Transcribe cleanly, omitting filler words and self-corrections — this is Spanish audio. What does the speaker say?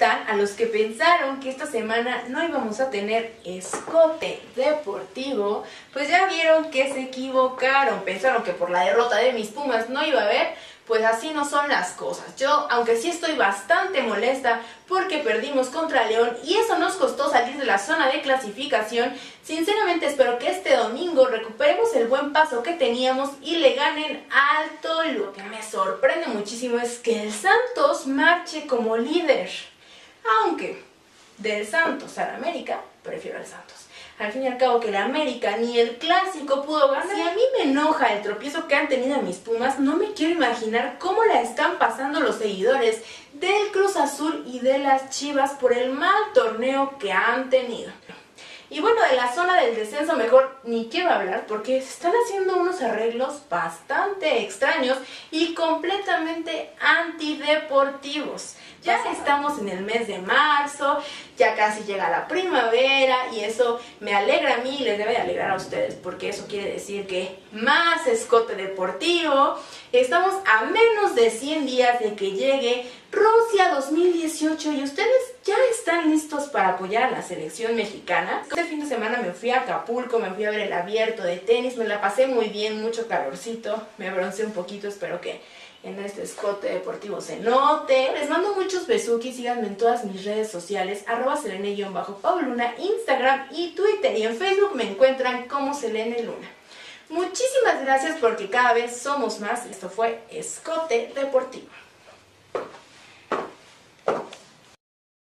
están a los que pensaron que esta semana no íbamos a tener escote deportivo? Pues ya vieron que se equivocaron, pensaron que por la derrota de mis Pumas no iba a haber. Pues así no son las cosas. Yo, aunque sí estoy bastante molesta porque perdimos contra León y eso nos costó salir de la zona de clasificación, sinceramente espero que este domingo recuperemos el buen paso que teníamos y le ganen al Toluca. Lo que me sorprende muchísimo es que el Santos marche como líder. Aunque del Santos al América, prefiero al Santos. Al fin y al cabo que el América ni el clásico pudo ganar. Si a mí me enoja el tropiezo que han tenido mis Pumas, no me quiero imaginar cómo la están pasando los seguidores del Cruz Azul y de las Chivas por el mal torneo que han tenido. Y bueno, de la zona del descenso mejor ni quiero hablar porque se están haciendo unos arreglos bastante extraños y completamente antideportivos. Ya estamos en el mes de marzo, ya casi llega la primavera y eso me alegra a mí y les debe de alegrar a ustedes porque eso quiere decir que más escote deportivo. Estamos a menos de 100 días de que llegue Rusia 2018 y ustedes ya están listos para apoyar a la selección mexicana. Este fin de semana me fui a Acapulco, me fui a ver el abierto de tenis, me la pasé muy bien, mucho calorcito, me bronceé un poquito, espero que en este escote deportivo se note. Les mando muchos besuquis, síganme en todas mis redes sociales, @Selene_Pauluna, Instagram y Twitter, y en Facebook me encuentran como Selene Luna. Muchísimas gracias porque cada vez somos más. Esto fue Escote Deportivo.